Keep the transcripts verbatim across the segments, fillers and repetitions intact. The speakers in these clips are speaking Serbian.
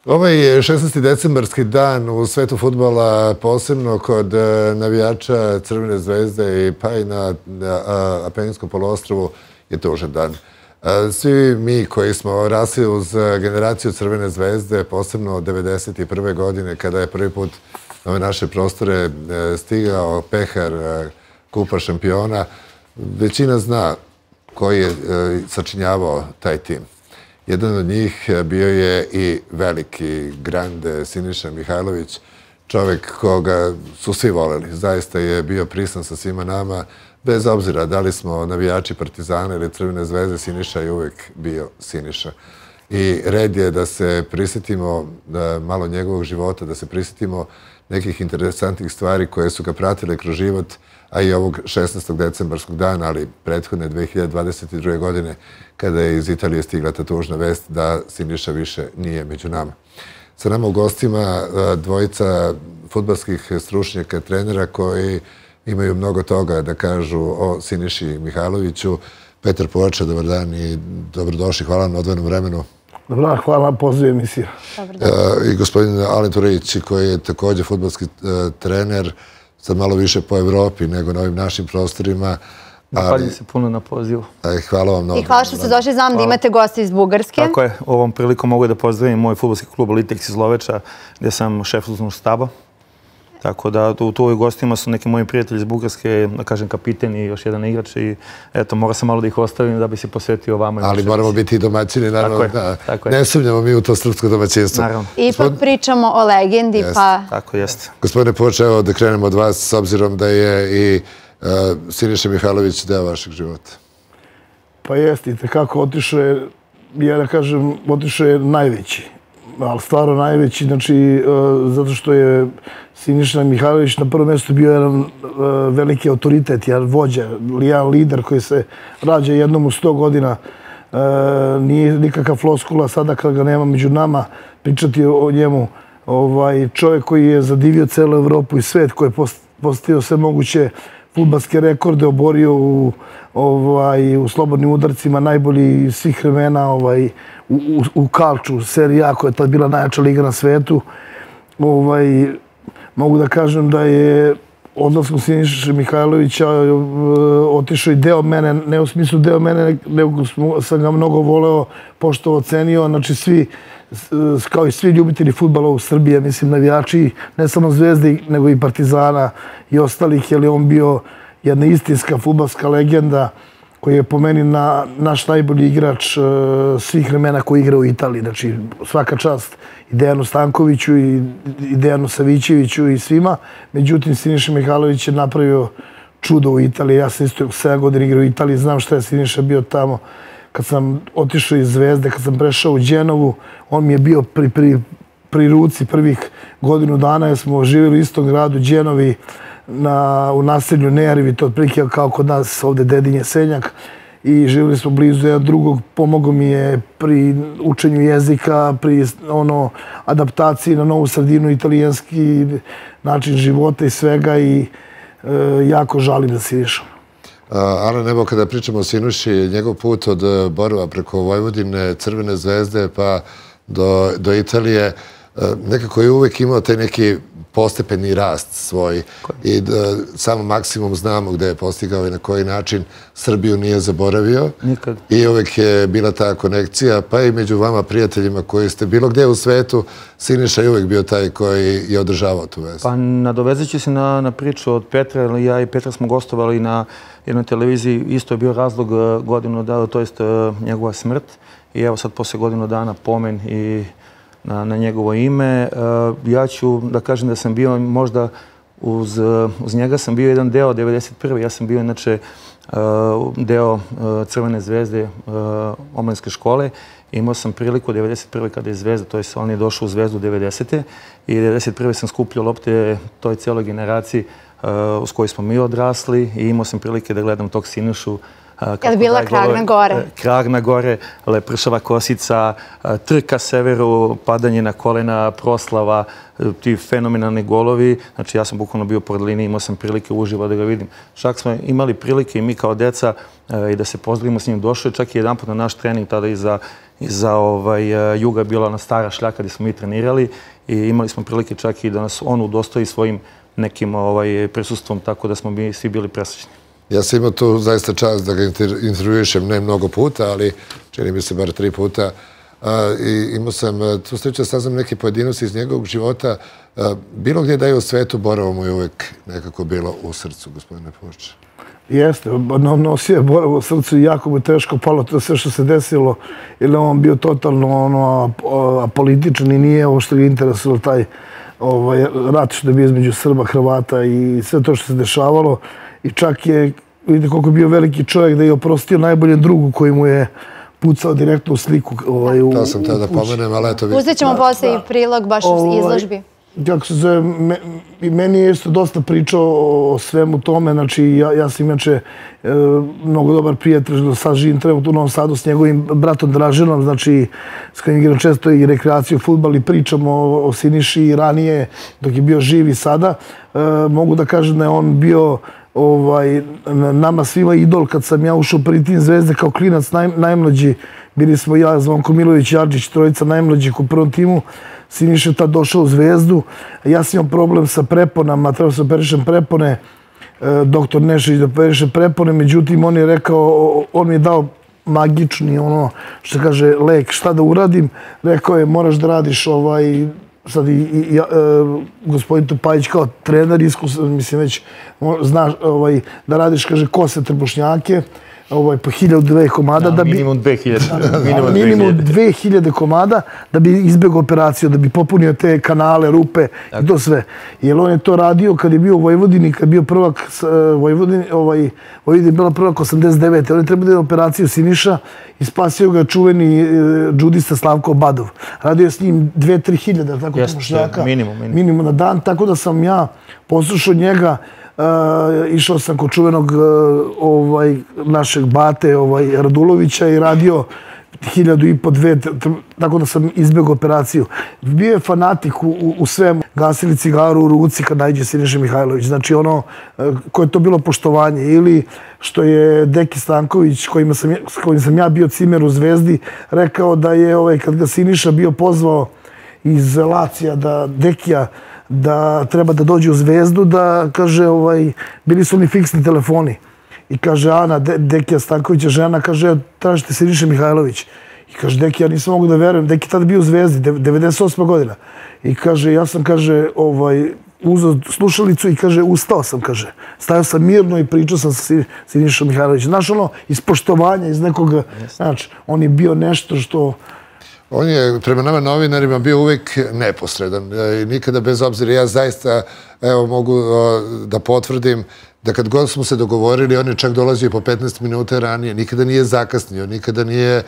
Ovaj šesnaesti decembarski dan u svetu fudbala, posebno kod navijača Crvene zvezde pa i na Apeninskom poluostrvu, je tužan dan. Svi mi koji smo rasli uz generaciju Crvene zvezde, posebno od devedeset prve godine, kada je prvi put na ove naše prostore stigao pehar Kupa šampiona, većina zna koji je sačinjavao taj tim. Jedan od njih bio je i veliki grande Siniša Mihajlović, čovek koga su svi voleli. Zaista je bio prisan sa svima nama, bez obzira da li smo navijači Partizana ili Crvene zvezde, Siniša je uvek bio Siniša. I red je da se prisjetimo malo njegovog života, da se prisjetimo nekih interesantnih stvari koje su ga pratile kroz život, a i ovog šesnaestog decembarskog dana, ali prethodne dve hiljade dvadeset druge. godine, kada je iz Italije stigla ta tužna vest da Siniša više nije među nama. Sa nama u gostima dvojica fudbalskih stručnjaka, trenera koji imaju mnogo toga da kažu o Siniši Mihajloviću. Petar Povača, dobar dan i dobrodošli. Hvala na odvojenom vremenu. Dobar dan, hvala na pozivu emisiju. I gospodin Alen Turejić, koji je također fudbalski trener, sad malo više po Evropi nego na ovim našim prostorima. Zahvaljujem se puno na pozivu. Hvala vam. I hvala što ste došli, znam da imate goste iz Bugarske. Tako je, ovom prilikom mogu da pozdravim moj fudbalski klub Litex iz Loveča, gdje sam šef uznog štaba. Tako da u tu gostima su neki moji prijatelji iz Bugarske, da kažem kapiten i još jedan igrač i eto, mora sam malo da ih ostavim da bi se posvetio vama. Ali moramo biti i domaćini, naravno. Ne sumnjamo mi u to srpsko domaćinstvo. Ipak pričamo o legendi, pa... Tako jeste. Gospodine Povača, evo da krenemo od vas, s obzirom da je i Siniša Mihajlović deo vašeg života. Pa jeste, i tekako otišao je, ja da kažem, otišao je najveći. Ali stvarno najveći, znači, zato što je Siniša Mihajlović na prvom mjestu bio jedan veliki autoritet, jedan vođa, jedan lider koji se rađa jednom u sto godina. Nije nikakav floskula sada kad ga nema među nama pričati o njemu. Čovjek koji je zadivio celu Evropu i svet, koji je postavio sve moguće fudbalske rekorde, oborio u slobodnim udarcima najbolji svih vremena u Kalču, Serie A, koja je tad bila najjača liga na svetu. Mogu da kažem da je odlaskom Siniše Mihajlovića otišao i deo mene, ne u smislu deo mene, nego sam ga mnogo voleo, poštovao, cenio. Znači svi, kao i svi ljubitelji fudbala u Srbiji, mislim navijači, ne samo Zvezde, nego i Partizana i ostalih, jer je on bio jedna istinska fudbalska legenda koji je po meni naš najbolji igrač svih vremena koji igra u Italiji. Znači, svaka čast i Dejanu Stankoviću i Dejanu Savićeviću i svima. Međutim, Siniša Mihajlović je napravio čudo u Italiji. Ja sam isto sedam godina igrao u Italiji, znam šta je Siniša bio tamo. Kad sam otišao iz Zvezde, kad sam prešao u Đenovu, on mi je bio pri ruci prvih godinu dana, jer smo živjeli u istom gradu, Đenovi, u naselju Nearivi, to otprilike kao kod nas ovde Dedinje Senjak, i živjeli smo blizu jedan drugog. Pomogao mi je pri učenju jezika, pri adaptaciji na novu sredinu, italijanski način života i svega, i jako žalim da si išao. Alen, evo kada pričamo o Siniši, njegov put od Borova preko Vojvodine, Crvene zvezde pa do Italije, nekako je uvek imao taj neki postepeni rast svoj i samo maksimum znamo gde je postigao i na koji način. Srbiju nije zaboravio i uvek je bila ta konekcija, pa i među vama prijateljima koji ste bilo gde u svetu, Siniša je uvek bio taj koji je održavao tu vezu. Pa nadovezajući se na priču od Petra, ja i Petra smo gostovali na jednoj televiziji, isto je bio razlog godinu dana, to jest njegova smrt, i evo sad posle godinu dana pomen i na njegovo ime. Ja ću da kažem da sam bio možda uz njega sam bio jedan deo devedeset prve. Ja sam bio inače deo Crvene zvezde omladinske škole. Imao sam priliku devedeset prve kada je Zvezda, to je on je došao u Zvezdu devedesete i devedeset prve sam skupljao lopte toj celoj generaciji uz koji smo mi odrasli i imao sam prilike da gledam tog Sinišu. Je li bila Krag na gore? Krag na gore, Lepršava kosica, trka severu, padanje na kolena, proslava, ti fenomenalni golovi. Znači ja sam bukvalno bio pored linije, imao sam prilike uživo da ga vidim. Čak smo imali prilike i mi kao deca i da se pozdravimo s njim. Došao je čak i jedan put na naš trening, tada iza iza Juga bila ona stara šljaka gdje smo mi trenirali i imali smo prilike čak i da nas on udostoji svojim nekim prisustvom, tako da smo mi svi bili presrećni. Ja sam imao tu zaista čast da ga intervjuišem, ne mnogo puta, ali čini mi se bar tri puta. I imao sam tu sreću da saznam neki pojedinosti iz njegovog života. Bilo gdje da je u svetu, Borovo mu je uvek nekako bilo u srcu, gospodine Pušče. Jeste, nosio je Borovo u srcu i jako mu je teško palo to sve što se desilo, jer on bio totalno apolitičan i nije ovo što ga interesovalo taj rat što je bio između Srba, Hrvata i sve to što se dešavalo. I čak je, vidite koliko je bio veliki čovjek da je oprostio najboljem drugu koji mu je pucao direktno u sliku. To sam tada pomenem, ali eto... Uzet ćemo posle i prilog baš u izložbi. Kako se zove, meni je isto dosta pričao o svemu tome. Znači, ja sam inače mnogo dobar prijatelj, sad živim trenutno u Novom Sadu s njegovim bratom Draženom, znači s kojim igram često i rekreaciju, fudbal i pričamo o Siniši i ranije dok je bio živ i sada. Mogu da kažem da je on bio nama svima idol kad sam ja ušao prvi tim Zvezde kao klinac najmlađi. Bili smo ja, Zvonko Milović, Jarđić, trojica najmlađih u prvom timu. Siniša je tad došao u Zvezdu. Ja sam imao problem sa preponama, trebao sam operišem prepone, doktor Nešić da operiše prepone, međutim on je rekao, on mi je dao magični ono što kaže lek, šta da uradim, rekao je moraš da radiš ovaj, sad i gospodin Tupajić kao trener, iskusan, mislim već znaš da radiš, kaže, kose trbušnjake, po hiljadu dve komada. Minimum dve hiljade. Minimum dve hiljade komada da bi izbjegao operaciju, da bi popunio te kanale, rupe i to sve. Jer on je to radio kad je bio u Vojvodini, kad je bio prvak Vojvodini, Vojvodina je bila prvak osamdeset devete. On je trebao da je operaciju Siniša i spasio ga čuveni džudista Slavko Badov. Radio je s njim dve, tri hiljade, tako trbušnjaka. Minimum na dan, tako da sam ja poslušao njega. Išao sam kod čuvenog našeg bate Radulovića i radio hiljadu i po dve, tako da sam izbjegao operaciju. Bio je fanatik u svemu. Gasili cigaru u ruci kad najde Siniša Mihajlović. Znači ono, koje je to bilo poštovanje. Ili što je Deki Stanković, s kojim sam ja bio cimer u Zvezdi, rekao da je, kad ga Siniša bio pozvao iz Lacija, da Dekija, da treba da dođe u Zvezdu, da, kaže, bili su oni fiksni telefoni. I kaže, Ana, Dekija Stankovića žena, kaže, tražite Siniša Mihajlović. I kaže, Deki, ja nisam mogu da verujem. Deki tada bio u Zvezdi, devedeset osma godina. I kaže, ja sam, kaže, uzeo slušalicu i kaže, ustao sam, kaže. Stajao sam mirno i pričao sam sa Sinišom Mihajlovićem. Znaš, ono, iz poštovanja, iz nekog, znači, on je bio nešto što... On je prema nama novinarima bio uvijek neposredan i nikada bez obzira. Ja zaista mogu da potvrdim da kad god smo se dogovorili, on je čak dolazio po petnaest minuta ranije, nikada nije zakasnio, nikada nije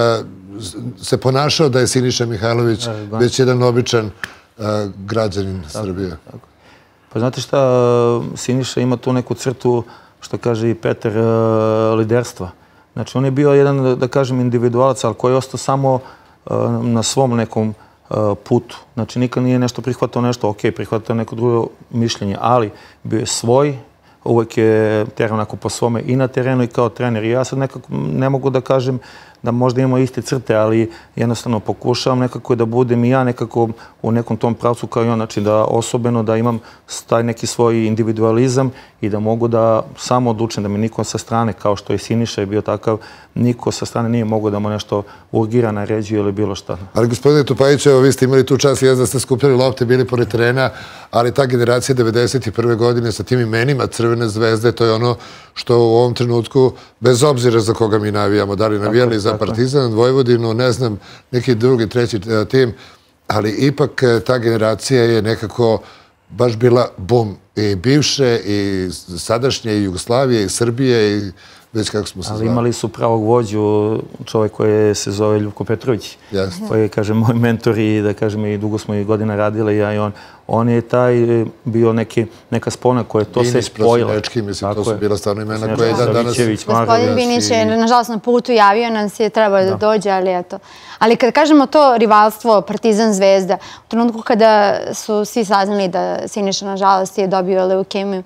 se ponašao da je Siniša Mihajlović već jedan običan građanin Srbije. Pa znate šta, Siniša ima tu neku crtu, što kaže i Peter, liderstva. Znači on je bio jedan, da kažem, individualac, ali koji je ostao samo na svom nekom putu. Znači, nikad nije nešto prihvatao nešto, ok, prihvatao neko drugo mišljenje, ali bio je svoj, uvijek je terao onako po svome i na terenu i kao trener. I ja sad nekako ne mogu da kažem da možda imamo iste crte, ali jednostavno pokušavam nekako da budem i ja nekako u nekom tom pravcu kao i on, znači da osobeno da imam taj neki svoj individualizam i da mogu da samo odlučim, da mi niko sa strane, kao što je Siniša je bio takav, niko sa strane nije mogo da mu nešto urgira, naređuje ili bilo šta. Ali gospodine Tupajić, evo vi ste imali tu čast, ja da ste skupljali lopte, bili pored terena, ali ta generacija devedeset prve godine sa tim imenima Crvene zvezde, to je ono što u ovom trenutku, bez obzira za koga mi navijamo, da li navijali za Partizan, Vojvodinu, ne znam, neki drugi, treći tim, ali ipak ta generacija je nekako baš bila bum i bivše, i sadašnje, i Jugoslavije, i Srbije, i već kako smo se zvali. Ali imali su pravog vođu, čovjek koji se zove Ljubko Petrović, koji je, kažem, moj mentor i da kažem i dugo smo i godina radili, ja i on. On je taj bio neka spona koja je to sve spojila. Binić, Prosinečki, mislim, to su bila stvarno imena koje je dan danas... Gospodin Binić je, nažalost, na putu javio nam se, trebao da dođe, ali eto. Ali kad kažemo to rivalstvo Partizan-Zvezda, u trenutku kada su svi saznali da Siniša, nažalost, je dobio leukemiju,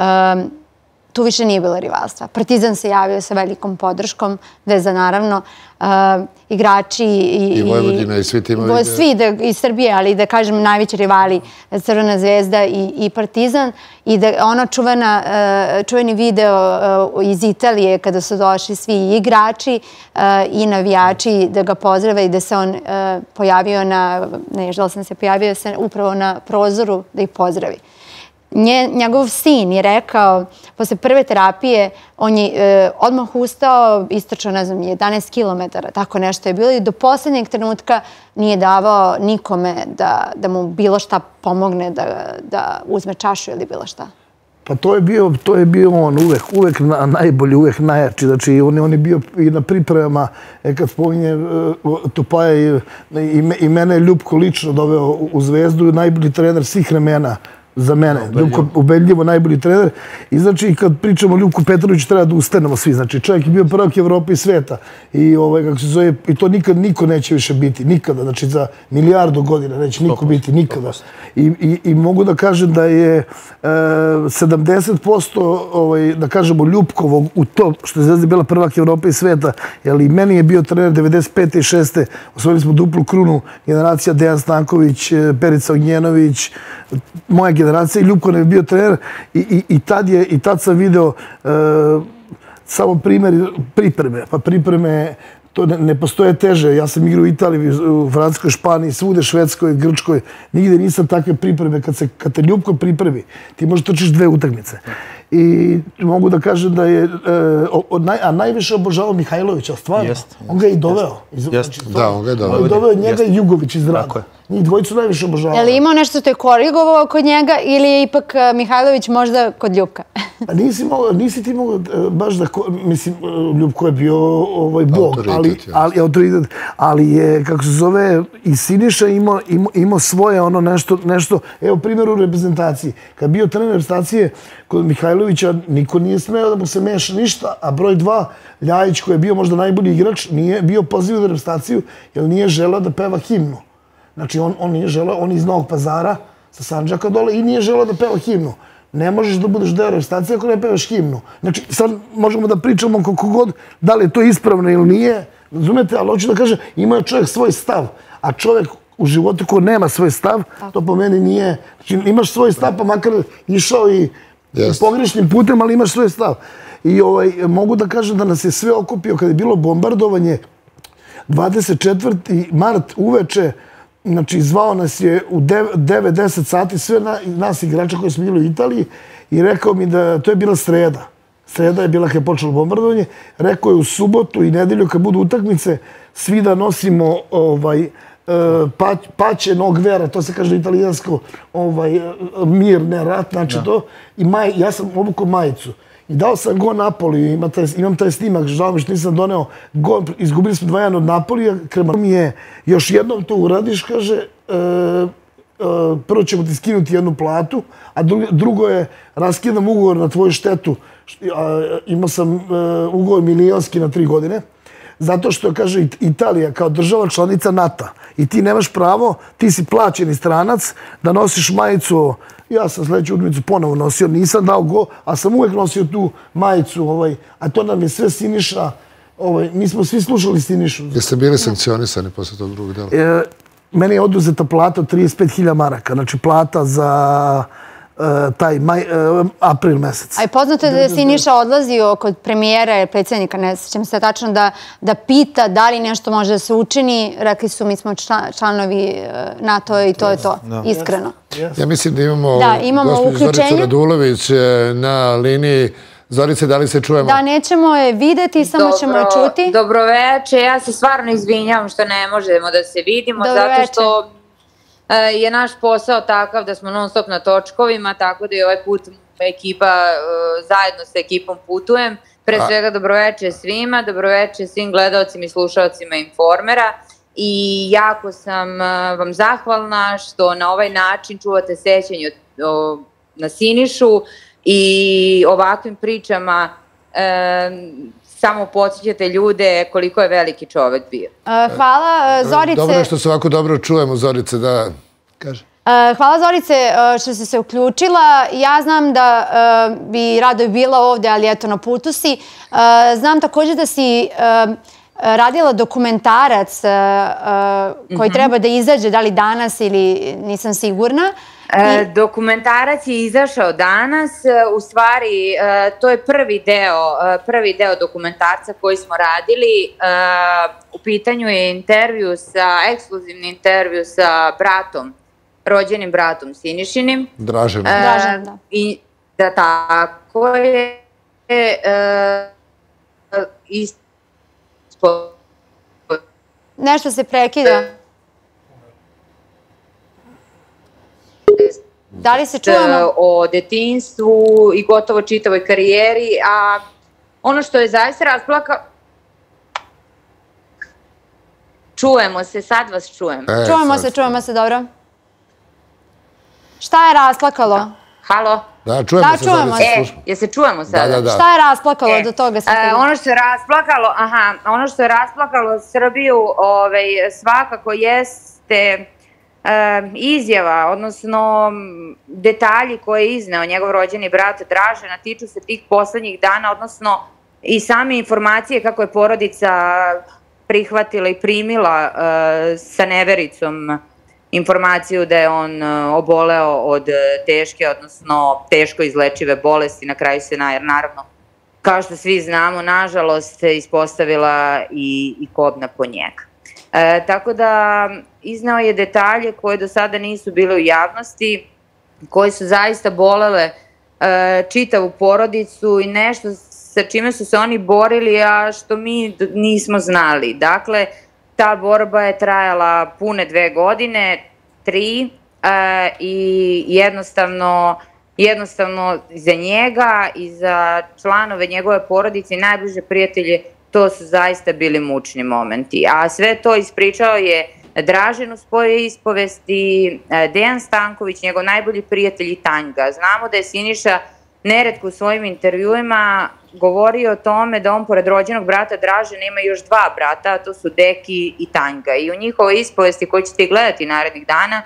tu više nije bilo rivalstva. Partizan se javio sa velikom podrškom, Zvezda naravno, igrači i Vojvodina i svi timovi. Svi iz Srbije, ali da kažem najveći rivali Crvena Zvezda i Partizan. I da ono čuveni video iz Italije kada su došli svi igrači i navijači da ga pozdrave i da se on pojavio na, ne, žal sam se pojavio se upravo na prozoru da ih pozdravi. Njegov sin je rekao, posle prve terapije, on je odmah ustao, istrčao, ne znam, jedanaest kilometara, tako nešto je bilo i do posljednjeg trenutka nije davao nikome da mu bilo šta pomogne, da uzme čašu ili bilo šta. Pa to je bio, to je bio on uvek, uvek najbolji, uvek najjači. Znači, on je bio i na pripremama, kad spominje Tupaja i mene je Ljubko lično doveo u Zvezdu, najbolji trener svih vremena za mene. Ljubko ubedljivo najbolji trener. I znači, kad pričamo o Ljubku Petroviću, treba da ustanemo svi. Znači, čovjek je bio prvak Evrope i sveta. I kako se zove, i to nikad niko neće više biti. Nikada. Znači, za milijardu godina neće niko biti. Nikada. I mogu da kažem da je sedamdeset posto, da kažemo, Ljubkovog u to, što je Zvezda bila prvak Evrope i sveta, jer i meni je bio trener devedeset pete i šeste osvojili smo duplu krunu, generacija Dejan Stanković, Perica Ognjenović, moja generacija i Ljubko nam je bio trener i tad sam video samo primjer pripreme. Pa pripreme, to ne postoje teže. Ja sam igrao u Italiji, u Francuskoj, Španiji, svude, Švedskoj, Grčkoj. Nigde nisam takve pripreme. Kad te Ljubko pripremi, ti možeš trčiš dve utakmice. I mogu da kažem da je... A najviše obožavao Mihajlovića, stvarno. On ga je i doveo. Da, on ga je doveo. On je doveo njega i Jugović iz Rada. Njih dvojicu najviše obožavao. Je li imao nešto što je korigovao kod njega ili je ipak Mihajlović možda kod Ljubka? Nisi ti mogao baš da... Mislim, Ljubko je bio bog, ali je, kako se zove, i Siniša imao svoje ono nešto... Evo primjer u reprezentaciji. Kad bio trener reprezentacije kod Mihajlovića, niko nije smeo da mu se meša ništa, a broj dva, Ljajić, koji je bio možda najbolji igrač, nije bio poziv u reprezentaciju jer nije želeo da peva himnu. Znači, on nije želeo, on iz Novog Pazara, sa Sandžaka dole, i nije želeo da peva himnu. Ne možeš da budeš deo reprezentacije ako ne pevaš himnu. Znači, sad možemo da pričamo koliko god, da li je to ispravno ili nije, razumete, ali hoću da kažem, ima je čovjek svoj stav, a čovjek u životu ko nema svoj stav, to po meni nije, znači, imaš svoj stav, pa makar išao i pogrešnim putem, ali imaš svoj stav. I mogu da kažem da nas je sve okupio kada je bilo bombardovanje dvadeset četvrti mart uveče. Znači, zvao nas je u devet deset sati, sve nas igrača koji smo bili u Italiji, i rekao mi da to je bila sreda. Sreda je bila kad je počelo bombardovanje. Rekao je u subotu i nedelju kad budu utakmice, svi da nosimo paće nog vera, to se kaže italijansko, mir, ne rat, znači to. I ja sam obukao majicu. I dao sam go Napoli, imam taj snimak, žao mi što nisam doneo, izgubili smo dva jedan od Napolija, Krema mi je, još jednom to uradiš, kaže, prvo ćemo ti skinuti jednu platu, a drugo je, raskidam ugovor na tvoju štetu, imao sam ugovor milijonski na tri godine, zato što, kaže, Italija kao država članica NATO i ti nemaš pravo, ti si plaćeni stranac, da nosiš majicu. Ja sam sljedeću utakmicu ponovo nosio, nisam dao go, a sam uvek nosio tu majicu, a to nam je sve Siniša, mi smo svi slušali Sinišu. Jeste bili sankcionisani posle tog drugog dela? Meni je oduzeta plata od trideset pet hiljada maraka, znači plata za taj april mesec. A je poznato da je Siniša odlazio kod premijera, predsjednika, ne sjećam se tačno, da pita da li nešto može da se učini. Rekli su, mi smo članovi NATO i to je to, iskreno. Ja mislim da imamo gospođu Zoricu Radulović na liniji. Zorice, da li se čujemo? Da, nećemo je videti, samo ćemo je čuti. Dobroveče, ja se stvarno izvinjam što ne možemo da se vidimo, zato što je naš posao takav da smo non stop na točkovima, tako da i ovaj put ekipa, zajedno sa ekipom putujem. Pre svega dobroveče svima, dobroveče svim gledalcima i slušalcima Informera i jako sam vam zahvalna što na ovaj način čuvate sećanje na Sinišu i ovakvim pričama samo podsjećate ljude koliko je veliki čovek bio. Hvala, Zorice. Dobro je što se ovako dobro čujemo, Zorice, da kaže. Hvala, Zorice, što si se uključila. Ja znam da bi rado bila ovde, ali eto, na putu si. Znam također da si radila dokumentarac koji treba da izađe, da li danas ili nisam sigurna. Dokumentarac je izašao danas, u stvari to je prvi deo, prvi deo dokumentarca koji smo radili. U pitanju je intervju sa, ekskluzivni intervju sa bratom, rođenim bratom Sinišinim. Draženom. Draženom, da. I da tako je ispod... Nešto se prekida. Da li se čujemo? O detinjstvu i gotovo čitavoj karijeri, a ono što je zaista rasplakao... Čujemo se, sad vas čujem. Čujemo se, čujemo se, dobro. Šta je rasplakalo? Halo? Da, čujemo se. Da, čujemo se. E, je se čujemo sada? Da, da, da. Šta je rasplakalo do toga? Ono što je rasplakalo, aha, ono što je rasplakalo Srbiju svakako jeste izjava, odnosno detalji koje je izneo njegov rođeni brat Dražena, tiču se tih poslednjih dana, odnosno i same informacije kako je porodica prihvatila i primila sa nevericom informaciju da je on oboleo od teške, odnosno teško izlečive bolesti. Na kraju se, naravno, kao što svi znamo, nažalost, se ispostavila i kobna po njega. Tako da izneo je detalje koje do sada nisu bile u javnosti, koje su zaista bolele čitavu porodicu i nešto sa čime su se oni borili, a što mi nismo znali. Dakle, ta borba je trajala pune dve godine, tri, i jednostavno jednostavno za njega i za članove njegove porodice i najbliže prijatelje to su zaista bili mučni momenti. A sve to ispričao je Dražen u svojoj ispovesti, Dejan Stanković, njegov najbolji prijatelj i Tanjga. Znamo da je Siniša neretko u svojim intervjuima govorio o tome da on pored rođenog brata Dražena ima još dva brata, a to su Deki i Tanjga. I u njihovoj ispovesti koju ćete gledati narednih dana,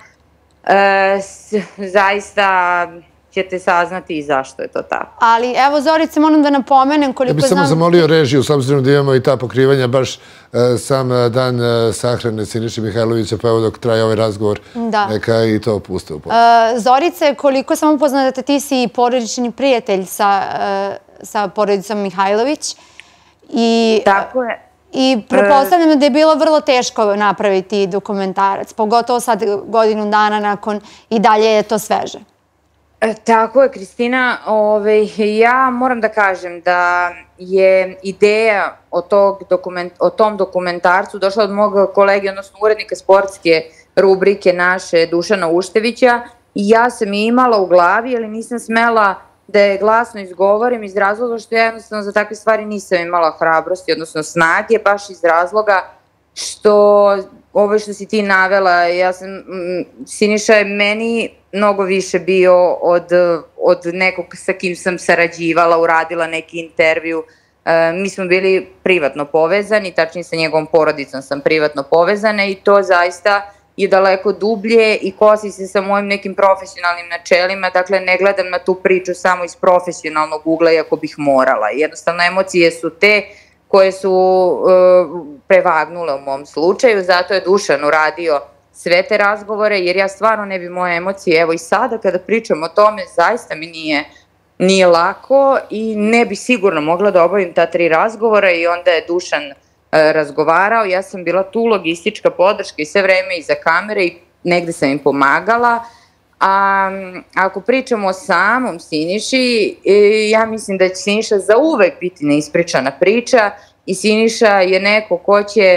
zaista ćete saznati i zašto je to tako. Ali evo, Zorice, moram da napomenem koliko znam... Ja bih samo zamolio režiju, s obzirom da imamo i ta pokrivanja, baš sam dan sahrane Siniše Mihajlovića, pa evo dok traje ovaj razgovor, neka i to puste u pomoć. Zorice, koliko sam upoznata, ti si porodični prijatelj sa porodicom Mihajlović. Tako je. I pretpostavljam da je bilo vrlo teško napraviti dokumentarac, pogotovo sad godinu dana nakon i dalje je to sveže. Tako je, Kristina. Ja moram da kažem da je ideja o tom dokumentarcu došla od mog kolege, odnosno urednika sportske rubrike naše, Dušana Uštevića. I ja sam je imala u glavi, ali nisam smela da je glasno izgovorim iz razloga što ja jednostavno za takve stvari nisam imala hrabrosti, odnosno snage, baš iz razloga što ovo što si ti navela, ja sam, Siniša je meni mnogo više bio od nekog sa kim sam sarađivala, uradila neki intervju. Mi smo bili privatno povezani, tačnije sa njegovom porodicom sam privatno povezana i to zaista je daleko dublje i kosi se sa mojim nekim profesionalnim načelima, dakle ne gledam na tu priču samo iz profesionalnog ugla iako bih morala. Jednostavno emocije su te koje su prevagnule u mom slučaju, zato je Dušan uradio sve te razgovore, jer ja stvarno ne bi moje emocije, evo i sada kada pričam o tome, zaista mi nije lako i ne bi sigurno mogla da obavim ta tri razgovora i onda je Dušan razgovarao, ja sam bila tu logistička podrška i sve vreme iza kamere i negde sam im pomagala. A ako pričamo o samom Siniši, ja mislim da će Siniša zauvek biti neispričana priča i Siniša je neko ko će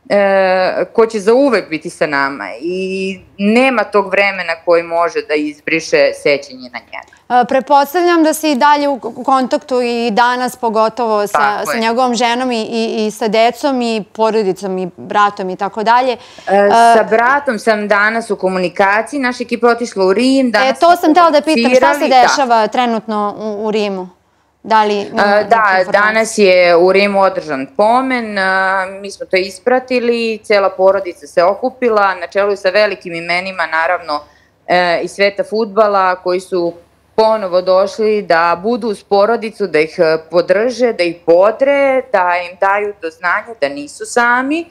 ko će zauvek biti sa nama i nema tog vremena koji može da izbriše sećanje na njega. Pretpostavljam da si i dalje u kontaktu i danas, pogotovo sa njegovom ženom i sa decom i porodicom i bratom i tako dalje. Sa bratom sam danas u komunikaciji, naša ekipa je otišla u Rim. To sam htjela da pitam, šta se dešava trenutno u Rimu? Da, danas je u Rimu održan pomen, mi smo to ispratili, cela porodica se okupila, na čelu sa velikim imenima, naravno, iz sveta fudbala, koji su ponovo došli da budu uz porodicu, da ih podrže, da ih bodre, da im daju do znanja da nisu sami.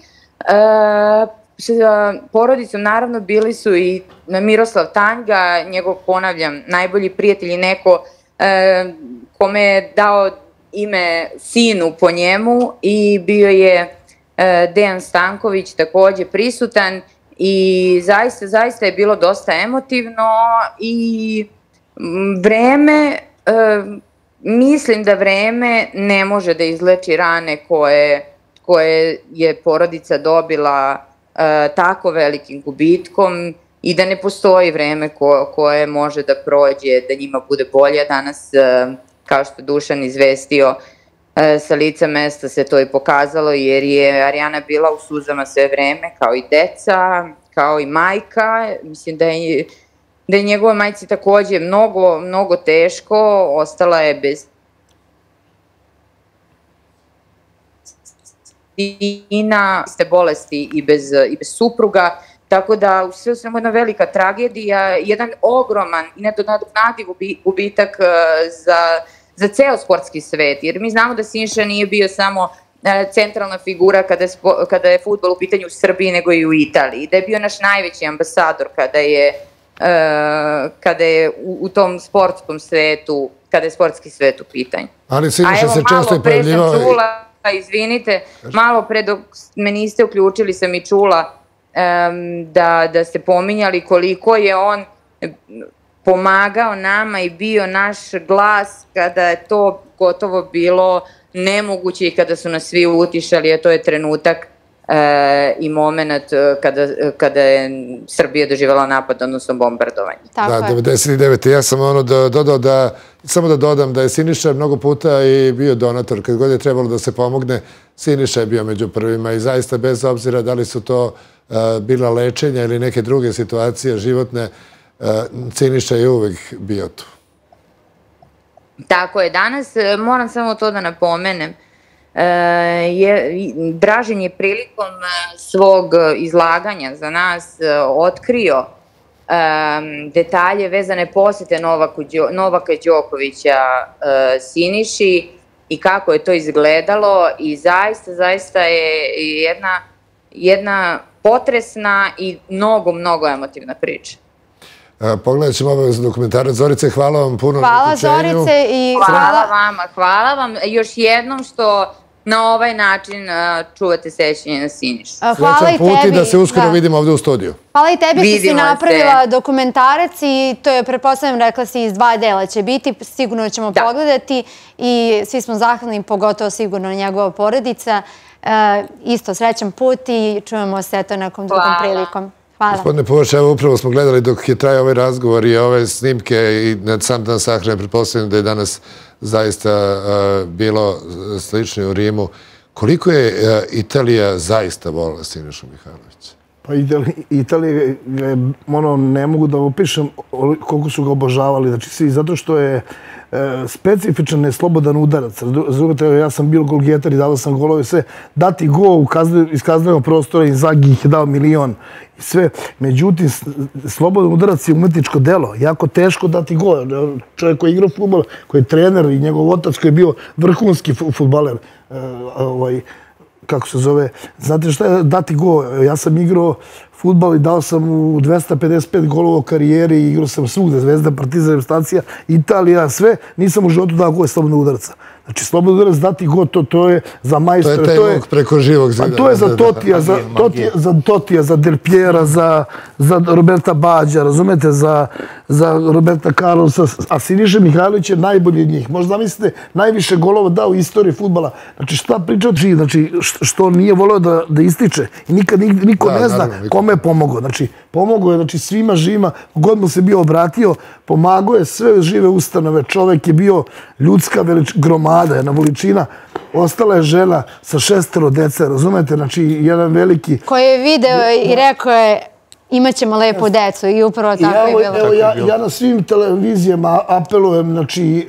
Sa porodicom, naravno, bili su i Miroslav Tanjga, njegov, ponavljam, najbolji prijatelj i neko kome je dao ime sinu po njemu, i bio je Dejan Stanković takođe prisutan, i zaista, zaista je bilo dosta emotivno. I vreme, mislim da vreme ne može da izleči rane koje je porodica dobila tako velikim gubitkom, i da ne postoji vreme koje može da prođe, da njima bude bolje. Danas, kao što Dušan izvestio, sa lica mesta se to i pokazalo, jer je Arijana bila u suzama sve vreme, kao i deca, kao i majka. Mislim da je da je njegova majci takođe mnogo, mnogo teško, ostala je bez sina, ste bolesti i bez supruga. Tako da sve u svemu jedna velika tragedija, jedan ogroman i nenadoknadiv gubitak za ceo sportski svet. Jer mi znamo da Siniša nije bio samo centralna figura kada je fudbal u pitanju u Srbiji, nego i u Italiji. Da je bio naš najveći ambasador kada je u tom sportskom svetu, kada je sportski svet u pitanju. Ali Siniša se često i pojavljivao... A evo, malo pre sam čula, izvinite, malo pre dok me niste uključili sam i čula da ste pominjali koliko je on pomagao nama i bio naš glas kada je to gotovo bilo nemoguće i kada su nas svi utišali, a to je trenutak i moment kada je Srbija doživjela napad, odnosno bombardovanje. Da, devedeset devete. Ja sam ono dodao da, samo da dodam da je Siniša mnogo puta i bio donator. Kad god je trebalo da se pomogne, Siniša je bio među prvima i zaista bez obzira da li su to bila lečenja ili neke druge situacije životne, Siniša je uvek bio tu. Tako je. Danas moram samo to da napomenem. Dražen je prilikom svog izlaganja za nas otkrio detalje vezane posete Novaka Đokovića Siniši i kako je to izgledalo, i zaista, zaista je jedna jedna potresna i mnogo, mnogo emotivna priča. Pogledat ćemo obavezno dokumentarac. Zorice, hvala vam puno na uključenju. Hvala Zorice i hvala vama. Hvala vam još jednom što na ovaj način čuvate sećanje na Sinišu. Srećan put i da se uskoro vidimo ovde u studiju. Hvala i tebi što si napravila dokumentarac, i to je, pretpostavljam, rekla si, iz dva dela će biti. Sigurno ćemo pogledati i svi smo zahvalni, pogotovo sigurno njegova porodica. Isto, srećan put i čujemo se to nekom drugom prilikom. Hvala. Gospodine Puvač, evo upravo smo gledali dok je trajao ovaj razgovor i ove snimke i na sam dan sahrane, pretpostavljam da je danas zaista bilo slično u Rimu. Koliko je Italija zaista volila Sinišu Mihajlovića? Pa Italija, ne mogu da opišem koliko su ga obožavali. Znači svi, zato što je specifičan je slobodan udarac. Razumete, ja sam bio golgetar i dao sam golove, sve. Dati gol iz kaznenog prostora, Inzaghi ih je dao milion i sve. Međutim, slobodan udarac je umetničko delo. Jako teško dati gol. Čovjek koji je igrao fudbal, koji je trener, i njegov otac koji je bio vrhunski fudbaler, kako se zove, znate šta je dati gol? Ja sam igrao fudbal i dao sam u dvesta pedeset pet golova u karijeri i igrao sam svugde, Zvezda, Partizan, reprezentacija, Italija, sve. Nisam u životu dao gol slobodnog udarca. Znači, slobodni udarac dati god to, to je za majstora. To je taj mog preko živog zida. To je za Totija, za Totija, za Del Piera, za Roberta Bađa, razumete, za Roberta Carlosa, a Siniša Mihajlović je najbolji od njih. Možda zamislite, najviše golova dao u istoriji fudbala. Znači, šta priča od čiji? Znači, što nije voleo da ističe. I nikad niko ne zna kome je pomogao. Znači, pomogao je znači, svima živima, god mu se bio obratio, pomagao je sve žive ustanove. Čovek je bio ljudska gromada, jedna veličina. Ostala je žena sa šestero dece, razumete? Znači, jedan veliki... Koji je video i rekao je imaćemo lepu decu i upravo tako je bilo. Evo, ja na svim televizijama apelujem, znači,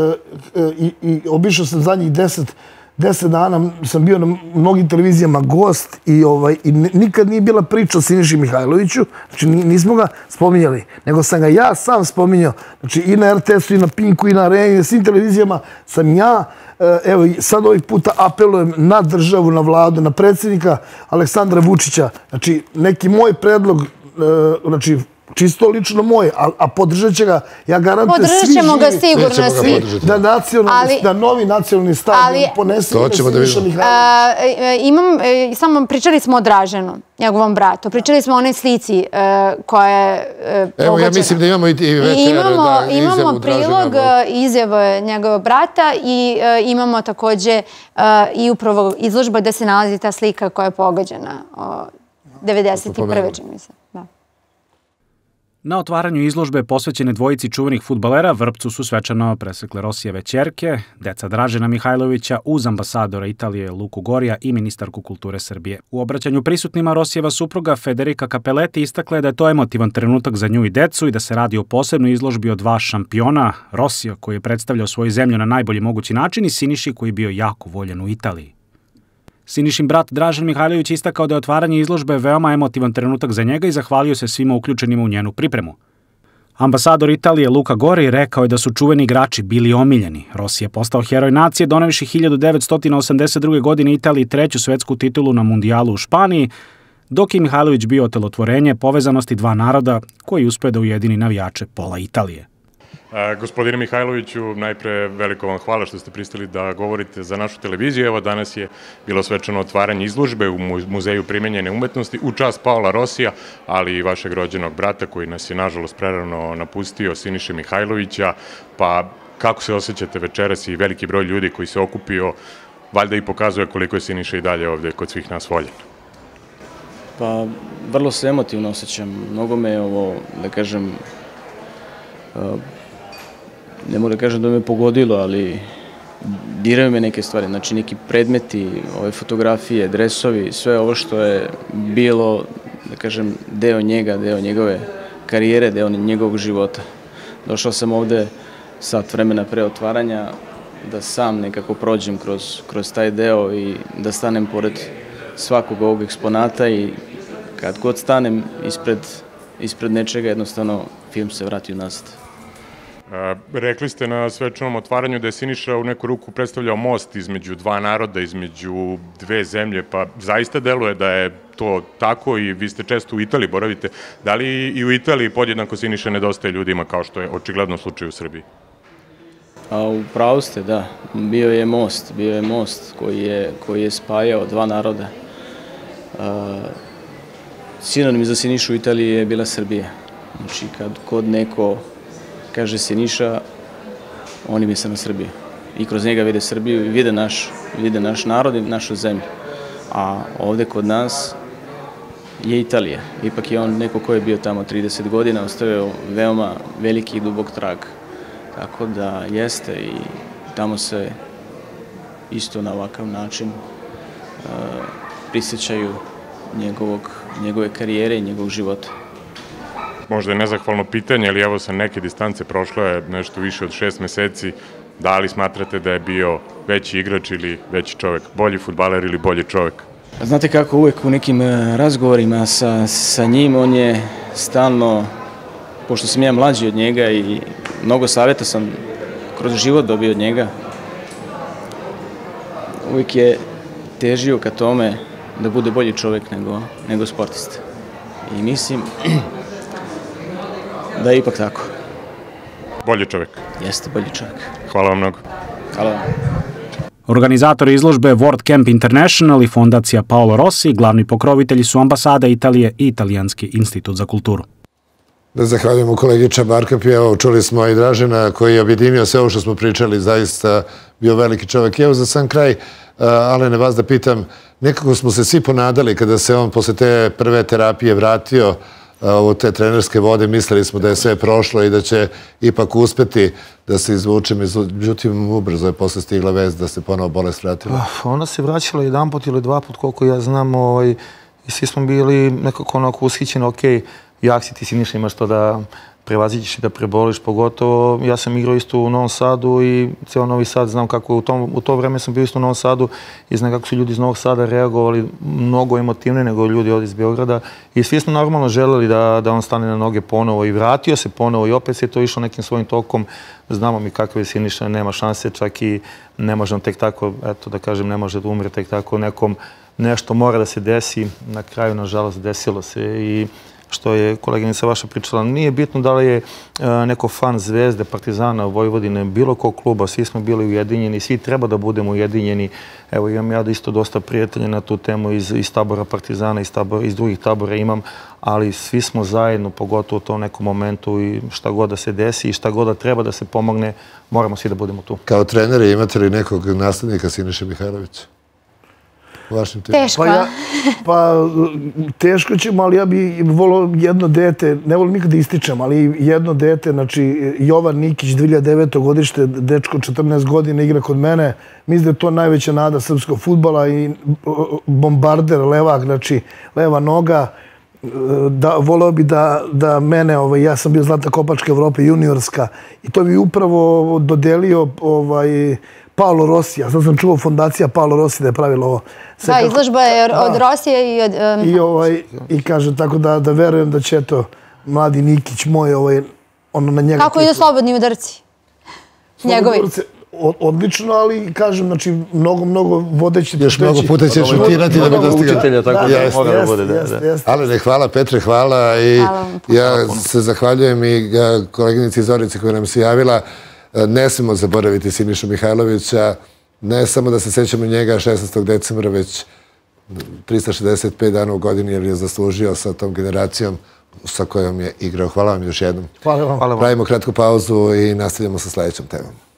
i obišao sam zadnjih deset Deset dana sam bio na mnogim televizijama gost i nikad nije bila priča o Siniši Mihajloviću, znači nismo ga spominjali, nego sam ga ja sam spominjao, znači i na er te esu, i na Pinku, i na Areni, na svim televizijama sam ja, evo sad ovih puta apelujem na državu, na vladu, na predsjednika Aleksandra Vučića, znači neki moj predlog, znači čisto lično moje, a podržat će ga, ja garantujem svi živi. Podržat ćemo ga sigurno svi. Da novi nacionalni stadion ponese Siniša Mihajlović. Samo pričali smo o Draženu, njegovom bratu. Pričali smo o onoj slici koja je pogođena. Evo, ja mislim da imamo i večera. Imamo prilog izjave njegovog brata i imamo također i upravo izložba gde se nalazi ta slika koja je pogođena. devedeset prve čini mi se. Da. Na otvaranju izložbe posvećene dvojici čuvenih fudbalera Vrpcu su svečano presekle Rosijeve ćerke, deca Dražena Mihajlovića uz ambasadora Italije Luku Gorija i ministarku kulture Srbije. U obraćanju prisutnima Rosijeva supruga Federica Capelletti istakla je da je to emotivan trenutak za nju i decu i da se radi o posebnoj izložbi od dva šampiona, Rosija koji je predstavljao svoju zemlju na najbolji mogući način i Siniši koji je bio jako voljen u Italiji. Sinišin brat Dražen Mihajlović istakao da je otvaranje izložbe veoma emotivan trenutak za njega i zahvalio se svima uključenima u njenu pripremu. Ambasador Italije Luka Gori rekao je da su čuveni igrači bili omiljeni. Rossi je postao heroj nacije donevši hiljadu devetsto osamdeset druge. godine Italiji treću svetsku titulu na mundijalu u Španiji, dok je Mihajlović bio otelotvorenje povezanosti dva naroda koji uspe da ujedini navijače pola Italije. Gospodine Mihajloviću, najpre veliko vam hvala što ste pristali da govorite za našu televiziju. Evo danas je bilo svečano otvaranje izložbe u Muzeju primenjene umetnosti u čast Paola Rosija, ali i vašeg rođenog brata koji nas je nažalost prerano napustio, Siniše Mihajlovića. Pa kako se osjećate večeras i veliki broj ljudi koji se okupio, valjda i pokazuje koliko je Siniša i dalje ovde kod svih nas voljen? Pa vrlo se emotivno osjećam. Mnogo me ovo, da kažem, ne mogu da kažem da me pogodilo, ali diraju me neke stvari, znači neki predmeti, ove fotografije, dresovi, sve ovo što je bilo, da kažem, deo njega, deo njegove karijere, deo njegovog života. Došao sam ovde sat vremena pre otvaranja da sam nekako prođem kroz taj deo i da stanem pored svakog ovog eksponata i kad god stanem ispred nečega, jednostavno film se vrati u nazad. Rekli ste na svečanom otvaranju da je Siniša u neku ruku predstavljao most između dva naroda, između dve zemlje, pa zaista deluje da je to tako i vi ste često u Italiji, boravite. Da li i u Italiji podjednako Siniša nedostaje ljudima kao što je očigledno slučaj u Srbiji? U pravu ste, da. Bio je most, bio je most koji je spajao dva naroda. Sinonim za Sinišu u Italiji je bila Srbija. Znači, kad kod neko kaže Siniša, oni misle na Srbiju. I kroz njega vide Srbiju i vide naš narod i našu zemlju. A ovde kod nas je Italija. Ipak je on neko ko je bio tamo trideset godina, ostavio veoma veliki i dubok trag. Tako da jeste i tamo se isto na ovakav način prisjećaju njegove karijere i njegovog života. Možda je nezahvalno pitanje, ali evo sa neke distance prošlo je nešto više od šest meseci. Da li smatrate da je bio veći igrač ili veći čovek? Bolji fudbaler ili bolji čovek? Znate kako, uvek u nekim razgovorima sa njim, on je stalno, pošto sam ja mlađi od njega i mnogo savjeta sam kroz život dobio od njega, uvijek je težio ka tome da bude bolji čovek nego sportista. I mislim da je ipak tako. Bolji čovek? Jeste, bolji čovek. Hvala vam mnogo. Hvala vam. Organizatori izložbe World Camp International i fondacija Paolo Rossi, glavni pokrovitelji su ambasada Italije i Italijanski institut za kulturu. Da zahvaljujemo kolegi Čabarkapi, evo čuli smo i Dražena koji je objedinio sve ovo što smo pričali, zaista bio veliki čovjek. Evo za sam kraj, Alene, vas da pitam, nekako smo se svi ponadali kada se on posle te prve terapije vratio u te trenerske vode, mislili smo da je sve prošlo i da će ipak uspeti da se izvuče, međutim ubrzo je posle stigla vest da se ponovo bolest vratila. Ona se vraćala jedan put ili dva put, koliko ja znam, i svi smo bili nekako onako ushićeni, okej, jak si, ti si ništa imaš to da prevaziđeš i da preboliš, pogotovo ja sam igrao isto u Novom Sadu i ceo Novi Sad, znam kako u, tom, u to vreme sam bio isto u Novom Sadu i znam kako su ljudi iz Novog Sada reagovali mnogo emotivnije nego ljudi ovdje iz Beograda i svi smo normalno želeli da, da on stane na noge ponovo i vratio se ponovo i opet se to išlo nekim svojim tokom. Znamo mi kakve si ništa, nema šanse, čak i ne može on tek tako, eto da kažem, ne može da umre tek tako nekom, nešto mora da se desi, na kraju nažalost desilo se i što je koleginica vaša pričala, nije bitno da li je neko fan Zvezde, Partizana, Vojvodine, bilo kog kluba, svi smo bili ujedinjeni, svi treba da budemo ujedinjeni. Evo imam ja isto dosta prijatelja na tu temu iz, iz tabora Partizana, iz, tabora, iz drugih tabora imam, ali svi smo zajedno, pogotovo u tom nekom momentu i šta god da se desi i šta god da treba da se pomogne, moramo svi da budemo tu. Kao treneri imate li nekog naslednika Siniše Mihajlovića? Teško. Pa, ja, pa teško ćemo, ali ja bi volio jedno dete, ne volim nikada ističem, ali jedno dete, znači Jovan Nikić, dve hiljade devete. godište, dečko četrnaest godina igra kod mene. Mislim da je to najveća nada srpskog fudbala i bombarder, levak, znači leva noga. Da, voleo bi da, da mene, ovaj, ja sam bio Zlata Kopačka Evrope juniorska i to bi upravo dodelio ovaj, Paolo Rossi. Ja sad sam čuo fondacija Paolo Rossi da je pravila ovo. Da, izložba je od Rossija i od... Um... I, ovaj, i kaže tako da, da verujem da će to mladi Nikić moj, ovaj, ono na njega... Kako idu slobodni udarci? Njegovi? Udarci, odlično, ali kažem, znači, mnogo, mnogo vodeći... Još mnogo puta će šutirati da bi dostigao. Učitelja, tako da mora da bude. Alene, hvala, Petre, hvala. I ja se zahvaljujem i koleginici Zorici koja nam se javila. Ne smemo zaboraviti Sinišu Mihajlovića, ne samo da se sećamo njega šesnaestog decembra, već trista šezdeset pet dana u godini jer je zaslužio sa tom generacijom sa kojom je igrao. Hvala vam još jednom. Hvala vam. Pravimo kratku pauzu i nastavljamo sa sljedećom temom.